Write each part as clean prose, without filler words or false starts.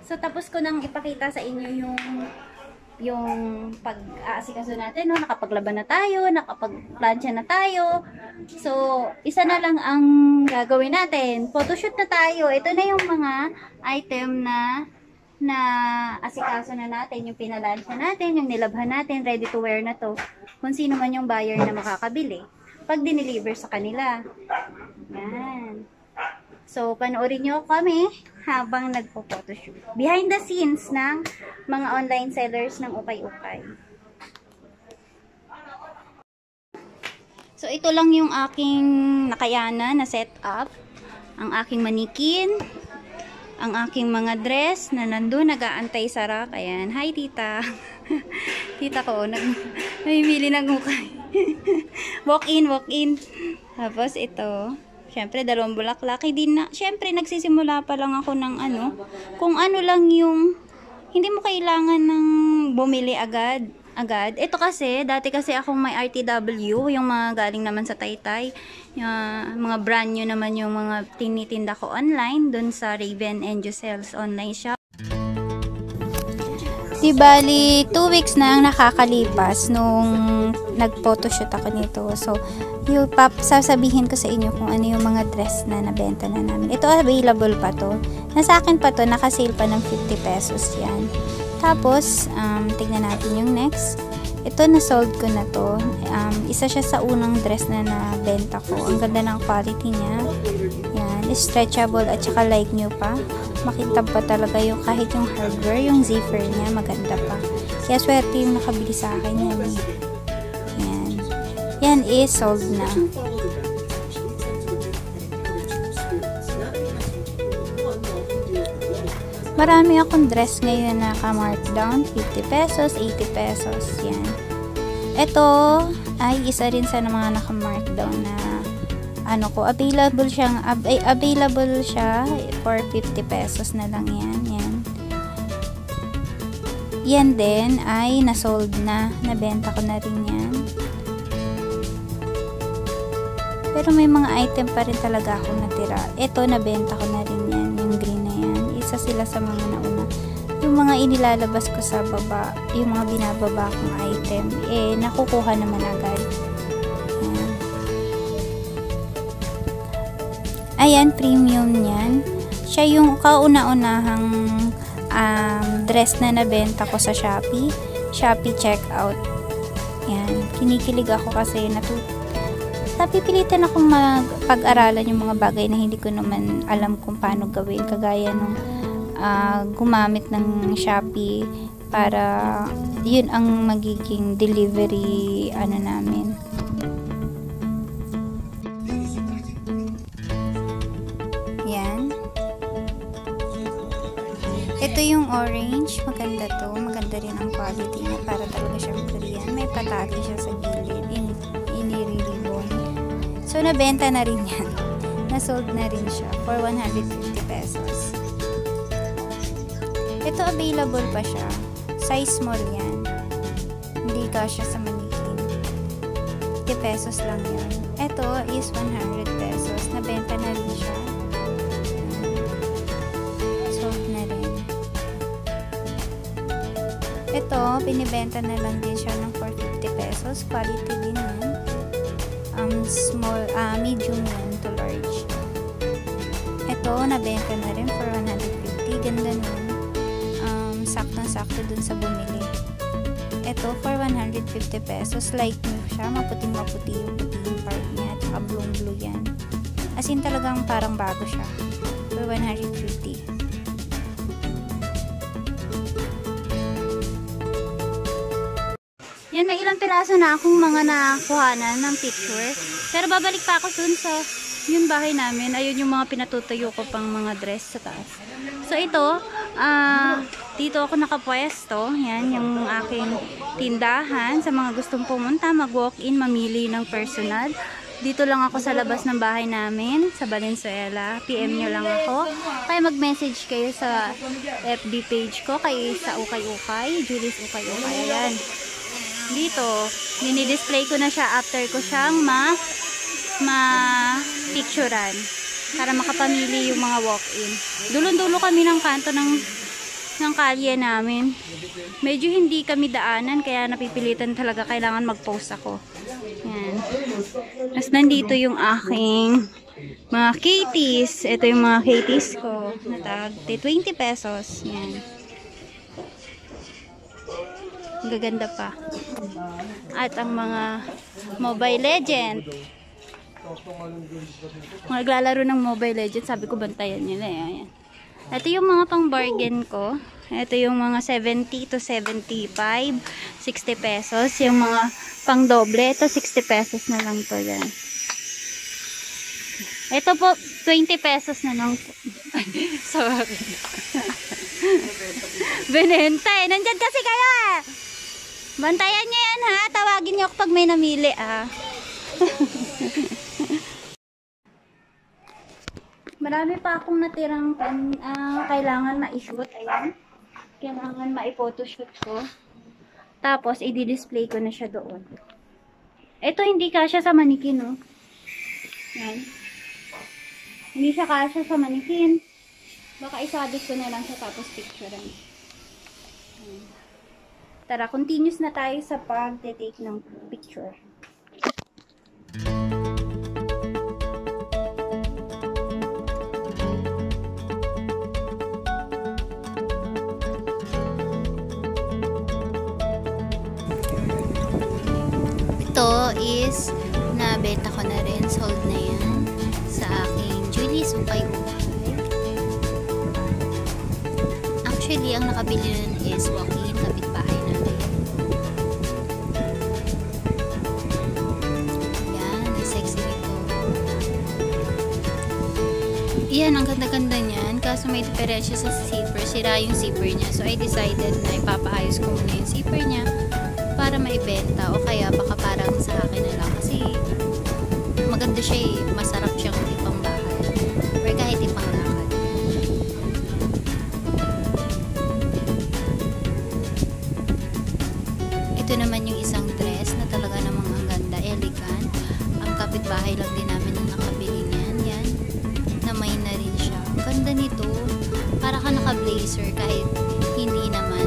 So, tapos ko nang ipakita sa inyo yung pag-aasikaso natin, no? Nakapaglaban na tayo, nakapag-plancha na tayo. So, isa na lang ang gagawin natin. Photoshoot na tayo. Ito na yung mga item na asikaso na natin, yung pinalansya natin, yung nilabhan natin, ready to wear na to. Kung sino man yung buyer na makakabili. Pag dineliver sa kanila. Yan. So, panoorin nyo kami habang nagpo-photoshoot. Behind the scenes ng mga online sellers ng ukay-ukay. So, ito lang yung aking nakayanan na setup. Ang aking manikin. Ang aking mga dress na nandun nag-aantay sa rack. Ayan. Hi, tita. Tita ko, namimili ng ukay. Walk in, walk in. Tapos, ito. Siyempre, dalawang bulaklak. Hindi na, siyempre, nagsisimula pa lang ako ng ano. Kung ano lang yung, hindi mo kailangan ng bumili agad. Ito kasi, dati kasi akong may RTW, yung mga galing naman sa Taytay. Yung mga brand new naman yung mga tinitinda ko online, dun sa Raven and Jocel's online shop. Di bali, 2 weeks na ang nakakalipas nung nag-photoshoot ako nito. So, yung sasabihin ko sa inyo kung ano yung mga dress na nabenta na namin. Ito available pa to. Nasa akin pa to, naka-sale pa ng 50 pesos yan. Tapos, tignan natin yung next. Ito, na-sold ko na to. Isa siya sa unang dress na nabenta ko. Ang ganda ng quality niya. Yan, stretchable at saka like new pa. Makintab pa talaga yung kahit yung hardware, yung zipper niya, maganda pa. Kaya swerte yung nakabili sa akin yan eh. Yan. Yan is sold na. Marami akong dress ngayon na ka-markdown. 50 pesos, 80 pesos. Yan. Ito ay isa rin sa mga naka-markdown na ano ko, available siya for 50 pesos na lang yan. Yan. Yan din ay na-sold na. Nabenta ko na rin yan. Pero may mga item pa rin talaga ako natira. Ito, nabenta ko na rin yan. Yung green na yan. Isa sila sa mga nauna. Yung mga inilalabas ko sa baba, yung mga binababa kong item, eh, nakukuha naman agad. Ayan, premium yan. Siya yung kauna-unahang dress na nabenta ko sa Shopee. Shopee checkout. Yan. Kinikilig ako kasi napipilitan akong pag-aralan yung mga bagay na hindi ko naman alam kung paano gawin. Kagaya nung gumamit ng Shopee para yun ang magiging delivery namin. Yan. Ito yung orange. Maganda to. Maganda rin ang quality niya. Para talaga siyang Korean. May patali siya sa gilid. Iniri-ribbon. So, nabenta na rin yan. Nasold na rin siya for 150 pesos. Ito available pa siya. Size small yan. Hindi ka siya sa manikin. 50 pesos lang yan. Ito is 100 pesos. Nabenta na rin siya. Sold na rin. Ito, binibenta na lang din siya ng 450 pesos. Quality din yan. Medium yan to large. Ito, nabenta na rin for 150. Ganda nun. Saktong-sakto dun sa bumili. Ito, for 150 pesos. Like new siya. Maputing-maputi yung part niya. Tsaka blue-blue yan. As in, talagang parang bago siya. For 150. Yan, may ilang piraso na akong mga nakuhanan ng picture. Pero babalik pa ako dun sa yung bahay namin. Ayun yung mga pinatutuyo ko pang mga dress sa taas. So ito, dito ako nakapwesto. Yan, yung aking tindahan. Sa mga gustong pumunta, mag-walk-in, mamili ng personal. Dito lang ako sa labas ng bahay namin, sa Valenzuela. PM nyo lang ako. Kaya mag-message kayo sa FB page ko, kay sa Ukay-Ukay, Julie's Ukay-Ukay. Ayan. Dito, dinidisplay ko na siya after ko siyang ma-picturean para makapamili yung mga walk-in. Dulon-dulo kami ng kanto ng ng kalye namin. Medyo hindi kami daanan, kaya napipilitan talaga, kailangan mag-post ako. Yan. Tapos nandito yung aking mga kitties. Ito yung mga kitties ko. Natag 20 pesos. Yan. Gaganda pa. At ang mga Mobile Legend. Maglalaro ng Mobile Legend. Sabi ko bantayan nila. Ayan. Ito yung mga pang bargain ko. Ito yung mga 70 to 75, 60 pesos. Yung mga pang doble, ito 60 pesos na lang to. Yan. Ito po 20 pesos na lang po. Sorry. Benenta eh. Nandyan kasi kayo eh. Bantayan niyo yan ha. Tawagin niyo ako pag may namili ah. Marami pa akong natirang kailangan ma-shoot. Ayan. Kailangan ma-photoshoot ko. Tapos, i-display ko na siya doon. Ito, hindi kasya sa manikin, no? Ayan. Hindi siya kasya sa manikin. Baka isabit ko na lang siya tapos picturean. Ayan. Tara, continuous na tayo sa pag-take ng picture. Ito is nabenta ko na rin, sold na yan sa aking Julie's Ukay-Ukay. Actually, ang nakabili nun is Joaquin, kapitbahay natin. Yan, ang sexy nito. Yan, ang ganda-ganda niyan. Kaso may diferensya sa zipper. Sira yung zipper niya. So, I decided na ipapaayos ko muna yung zipper niya para maibenta. O kaya, baka parang sa akin na lang. Kasi, maganda siya eh. Masarap siyang ipang bahay. Or kahit ipang lakad. Ito naman yung isang dress na talaga namang ang ganda, elegant. Ang kapitbahay lang din namin ang nakabili niyan. Yan. Namay na rin siya. Ang ganda nito. Para ka naka-blazer kahit hindi naman.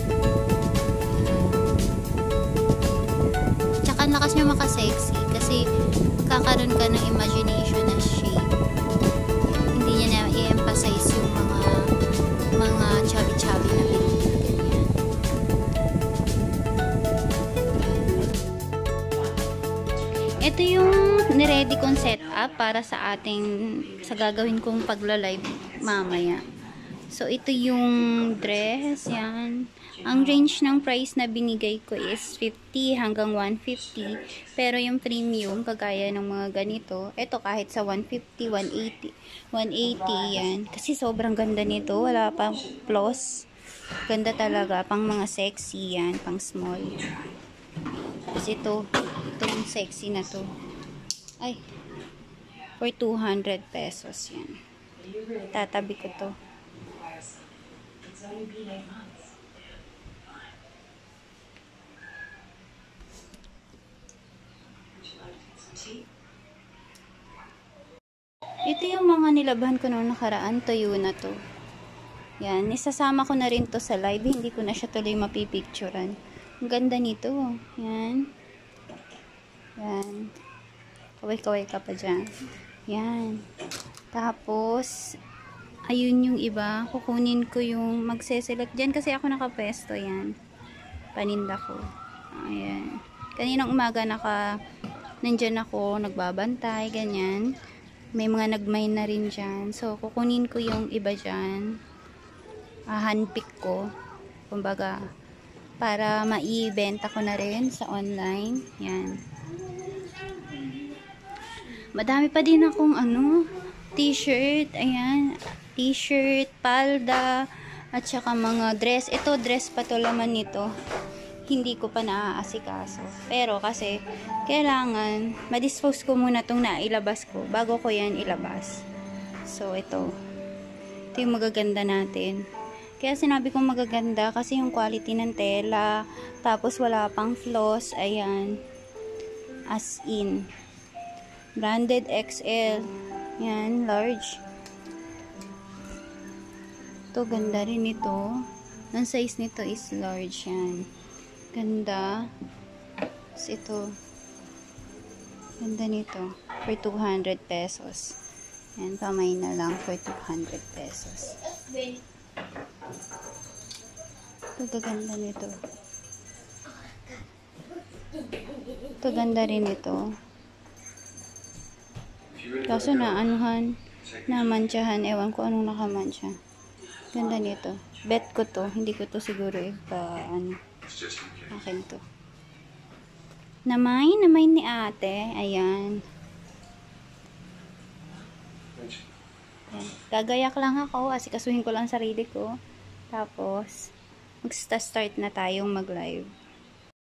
Tsaka ang lakas niya maka-sexy kasi kakaroon ka ng imagination na shape. Hindi niya na i-emphasize yung mga chubby-chubby na pinili. Ito yung niready kong setup para sa gagawin kong pagla-live mamaya. So, ito yung dress. Yan. Ang range ng price na binigay ko is 50 hanggang 150. Pero yung premium, kagaya ng mga ganito, ito kahit sa 150, 180. 180 yan. Kasi sobrang ganda nito. Wala pang flaws. Ganda talaga. Pang mga sexy yan. Pang small. Tapos itong sexy na to. Ay. For 200 pesos yan. Tatabi ko to. Ito yung mga nilabhan ko noong nakaraan. Tuyo na to. Yan. Isasama ko na rin to sa live. Hindi ko na siya tuloy mapipicturan. Ang ganda nito. Yan. Yan. Kaway-kaway ka pa dyan. Yan. Tapos, ayun yung iba. Kukunin ko yung magseselect dyan kasi ako nakapwesto. Yan. Paninda ko. Ayan. Kaninang umaga nandyan ako, nagbabantay, ganyan. May mga nagmay na rin dyan. So, kukunin ko yung iba dyan. Handpick ko. Kumbaga, para maibenta ko na rin sa online. Yan. Madami pa din akong t-shirt. Ayan. T-shirt, palda, at saka mga dress. Ito, dress pa to laman nito. Hindi ko pa naaasikaso. Pero kasi, kailangan, ma-dispose ko muna itong nailabas ko bago ko yan ilabas. So, ito. Ito yung magaganda natin. Kaya sinabi kong magaganda kasi yung quality ng tela, tapos wala pang flaws, ayan. As in. Branded XL. Yan, large. Ito, ganda rin ito. Ang size nito is large yan. Ganda. Tapos ito. Ganda nito. For 200 pesos. Yan, pamay na lang for 200 pesos. Ito, ganda nito. Ito, ganda rin ito. Kaso na, anuhan, namantsahan. Ewan ko anong nakamantsa. Ganda nito. Bet ko to. Hindi ko to siguro akin to. Namay ni ate. Ayan. Gagayak lang ako. Asikasuhin ko lang sarili ko. Tapos, mag-start na tayong mag-live.